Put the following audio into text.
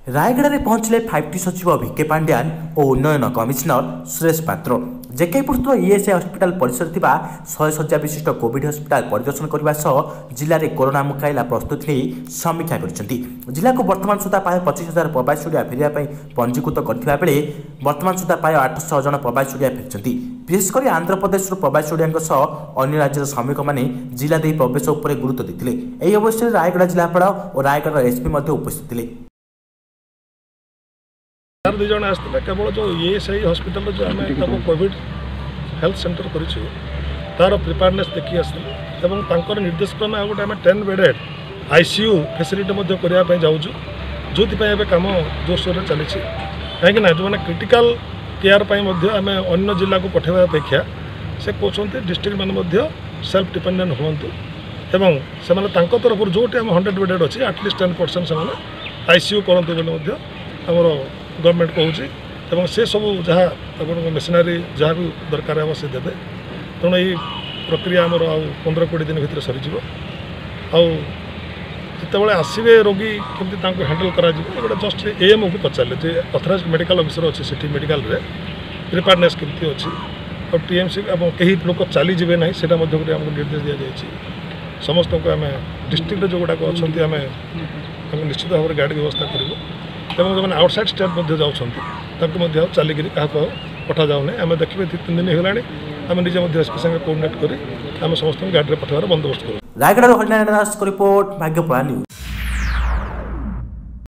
रायगढ़ में पहुंचले 5T सचिव भिके पांड्यान और उन्नयन कमिशनर सुरेश पात्र जेकेपुर ईएसआई हस्पिटाल परिसर 100 शଯ୍ୟା विशिष्ट कोविड हस्पिटाल परिदर्शन करने जिले में कोरोना मुकाबला प्रस्तुति नहीं समीक्षा कर जिला को वर्तमान सुधा प्राय 25,000 प्रवासी ओडिया फेरिया पंजीकृत करथिबा बेले वर्तमान सुधा प्राय 800 जन प्रवासी ओडिया फेरिଛନ୍ତି। विशेषकर आंध्र प्रदेश प्रवासी ओडिया अन्य राज्यर श्रमिक मैंने जिला दे प्रवेश उपर गुरुत्व देते। यह अवसर में रायगढ़ जिलापाल और रायगढ़ एसपी उपस्थित थे। दुई जन आसते केवल जो ईएसआई हस्पिटाल जो आम कोविड हेल्थ सेंटर कर तार प्रिपेयरनेस देखी आसते निर्देश क्रम आ गए 10 बेडेड आईसीयू फैसिलिटी करने जाऊँ जो कम जोरसोर चली कहीं जो मैंने क्रिटिकल केयर आम अन्य जिला को पठेवा अपेक्षा से कहते डिस्ट्रिक्ट मैंने सेल्फ डिपेंडेंट हूँ एवं से तरफ जो 100 बेडेड अच्छी एटलिस्ट 10% से आईसीयू करते आमर गवर्नमेंट कहूँ से सब जहाँ मेसिनारी जहाँ भी दरकार हे से देते तेणु ये प्रक्रिया आमर 15-20 दिन भितर सरीज आते आसवे रोगी केमती हैंडल करा जस्ट एएमओ को पचारे जे अथराइज मेडिकल ऑफिसर अच्छे से मेडिकल प्रिपेयरनेस केमती अच्छी और टीएमसी कहीं लोक चलीजे ना से आमको निर्देश दि जाए समस्त को आम डिस्ट्रिक्ट जो गुड़ाक अच्छा आम निश्चित भाव में गाड़ी व्यवस्था करूँ एवं जो मैंने आउटसाइड स्टेट जाऊँगी चलिकी क्या पठा जाऊनी आम देखिए 2-3 दिन होगा आम निजे एसपी संगे कोऑर्डिनेट करी आम समस्त गाड़ी में पठार बंदोबस्त करूँ। रायगढ़ हरियाणा रिपोर्ट भाग्यपड़ा न्यूज।